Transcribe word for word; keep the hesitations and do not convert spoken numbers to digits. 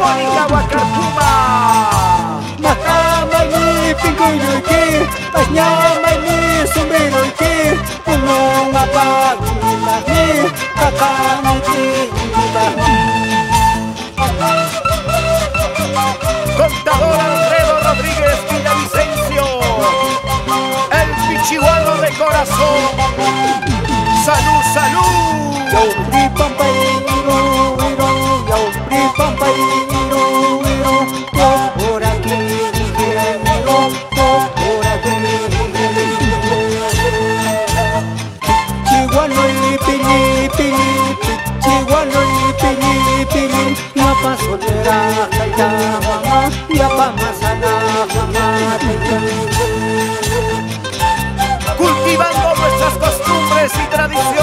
Mónica Huacarpuma. Makamani pinguyoki, pañamani somberoki, pulong apagilani, kakamiti Contador Alfredo Rodríguez Villavicencio, el pichihuano de corazón. ¡Salud, salud! Yo pri pampay iro iro, yo pri pampay iro iro, yo por aquí iro, yo por aquí. Chihuahua y pili pili, Chihuahua y pili pili, ya pa soltera ya mamá, ya pa masana mamá. Cultivando nuestras costumbres y tradiciones.